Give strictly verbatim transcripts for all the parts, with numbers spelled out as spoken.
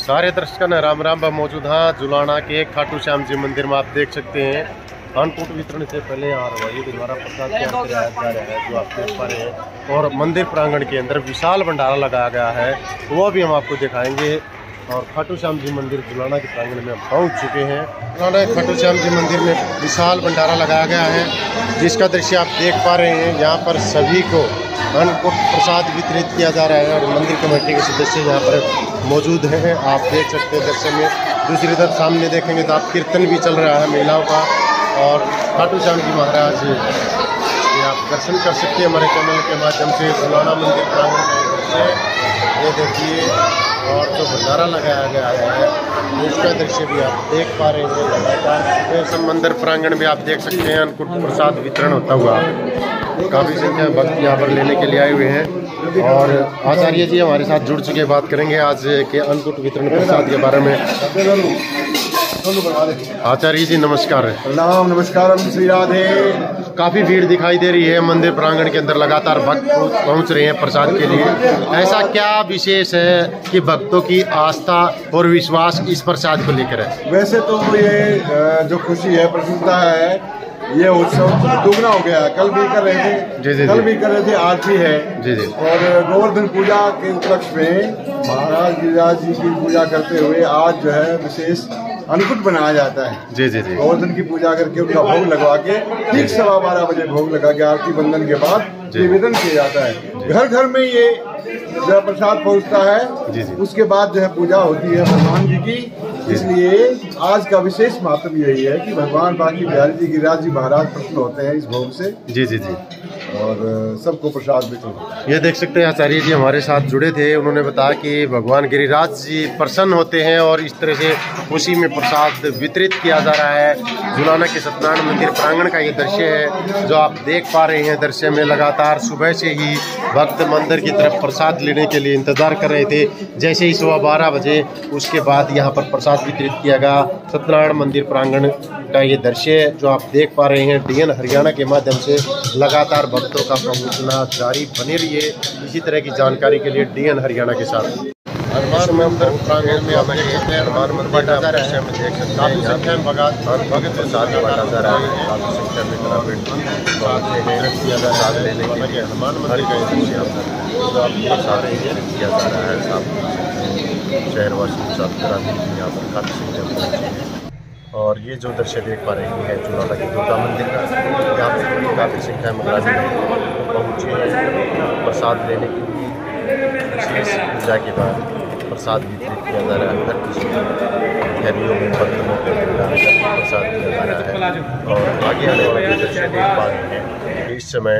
सारे दर्शकों ने राम राम मौजूद हाँ जुलाना के खाटू श्याम जी मंदिर में आप देख सकते हैं अन्नकूट वितरण से पहले यहाँ रवाई द्वारा प्रसाद तैयार कराया जा रहा है जो आप देख पा रहे हैं। और मंदिर प्रांगण के अंदर विशाल भंडारा लगाया गया है वो भी हम आपको दिखाएंगे। और खाटू श्याम जी मंदिर जुलाना के प्रांगण में हम पहुँच चुके हैं। जुलाना खाटू श्याम जी मंदिर में विशाल भंडारा लगाया गया है जिसका दृश्य आप देख पा रहे हैं। यहाँ पर सभी को अन्नकूट प्रसाद वितरित किया जा रहा है और मंदिर कमेटी के सदस्य यहाँ पर मौजूद हैं, आप देख सकते हैं दृश्य में। दूसरी तरफ सामने देखेंगे तो आप कीर्तन भी चल रहा है महिलाओं का। और खाटू श्याम जी महाराज ये आप दर्शन कर सकते हैं हमारे चैनल के माध्यम से। जुलाना मंदिर प्रांगण का ये देखिए और जो भंडारा लगाया गया है उसका दृश्य भी आप देख पा रहे हैं। लगातार मंदिर प्रांगण में आप देख सकते हैं अन्नकूट प्रसाद वितरण होता हुआ। काफ़ी संख्या में भक्त यहाँ पर लेने के लिए आए हुए हैं और आचार्य जी हमारे साथ जुड़ चुके, बात करेंगे आज के अन्नकूट वितरण प्रसाद के बारे में। आचार्य जी नमस्कार। प्रणाम, नमस्कार, श्री राधे। काफ़ी भीड़ दिखाई दे रही है मंदिर प्रांगण के अंदर, लगातार भक्त पहुंच रहे हैं प्रसाद के लिए। ऐसा क्या विशेष है कि भक्तों की आस्था और विश्वास इस प्रसाद को लेकर है? वैसे तो ये जो खुशी है, प्रसन्नता है, ये उत्सव दुगना हो गया। कल भी कर रहे थे जी जी कल भी कर रहे थे आज भी है जी जी। और गोवर्धन पूजा के उपलक्ष्य में महाराज गिरिराज जी की पूजा करते हुए आज जो है विशेष अन्नकूट बनाया जाता है। जी जी जी। गोवर्धन की पूजा करके उनका भोग लगवा के ठीक सवा बारह बजे भोग लगा के आरती बंदन के बाद निवेदन किया जाता है। घर घर में ये जो प्रसाद पहुंचता है जी जी। उसके बाद जो है पूजा होती है भगवान जी की। इसलिए आज का विशेष महत्व यही है कि भगवान बाकी बिहारी जी गिरिराज जी महाराज प्रसन्न होते हैं इस भोग से। जी जी जी। और सबको प्रसाद वितरण। ये देख सकते हैं आचार्य जी हमारे साथ जुड़े थे, उन्होंने बताया कि भगवान गिरिराज जी प्रसन्न होते हैं और इस तरह से खुशी में प्रसाद वितरित किया जा रहा है। जुलाना के सत्यनारायण मंदिर प्रांगण का ये दृश्य है जो आप देख पा रहे हैं। दृश्य में लगातार सुबह से ही भक्त मंदिर की तरफ प्रसाद लेने के लिए इंतजार कर रहे थे। जैसे ही सुबह बारह बजे उसके बाद यहाँ पर प्रसाद वितरित किया गया। सत्यनारायण मंदिर प्रांगण का ये दृश्य जो आप देख पा रहे हैं डीएन हरियाणा के माध्यम से लगातार भक्तों का पहुंचना जारी बनी रही है। इसी तरह की जानकारी के लिए डीएन हरियाणा के साथ हनुमान मंदिर प्रांगण में आप देख सकते हैं हनुमान मंदिर का दृश्य में देख सकते हैं। काफ़ी संख्या में भगत भगत के साथ बांटा जा रहा है। काफ़ी संख्या में किया जा रहा है लेने के लिए हनुमान मंदिर का दृश्य आप देख सारे किया जा रहा है। सब शहरवासी के साथ यहाँ पर काफ़ी संख्या में पहुँचे हैं। और ये जो दृश्य देख पा रहे हैं जुलाना के दुर्गा मंदिर का, यहाँ पर काफ़ी संख्या में ग्रामीण पहुँचे हैं प्रसाद लेने के लिए। विशेष पूजा के बाद प्रसाद वितरित किया जा रहा है। हर किसी घरों में बर्तनों के प्रसाद दिया जा रहा है। और आगे आने वाले दृश्य देख पा रहे हैं कि इस समय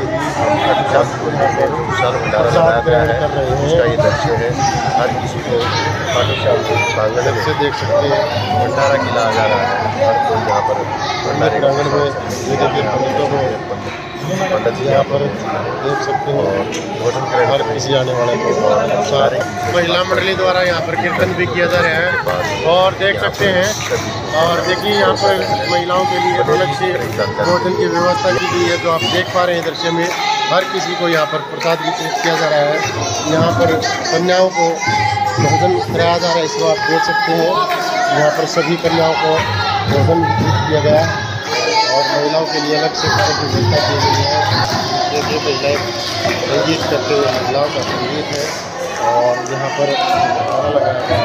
विशाल भंडारा लगाया गया है उसका ये दृश्य है। हर किसी को प्रांगण से देख सकते हैं भंडारा खिलाया जा रहा है। हर कोई यहाँ पर भंडारे प्रांगण में ये देखिए पंडितों को पंडित जी यहाँ पर देख सकते हैं और भोजन करें हर किसी आने वाले को। सारे महिला मंडली द्वारा यहाँ पर कीर्तन भी किया जा रहा है और देख सकते हैं। और देखिए यहाँ पर महिलाओं के लिए अलग से भोजन की व्यवस्था की गई है जो आप देख पा रहे हैं दृश्य में। हर किसी को यहाँ पर प्रसाद वितरित किया जा रहा है। यहाँ पर कन्याओं को भोजन कराया जा रहा है, इसको आप देख सकते हैं। यहाँ पर सभी कन्याओं को भोजन वितरित किया गया और महिलाओं के लिए अलग से कार्य की व्यवस्था की गई है। देखिए महिलाएं संगीत करते हुए महिलाओं का संगीत है और यहाँ पर लगाया गया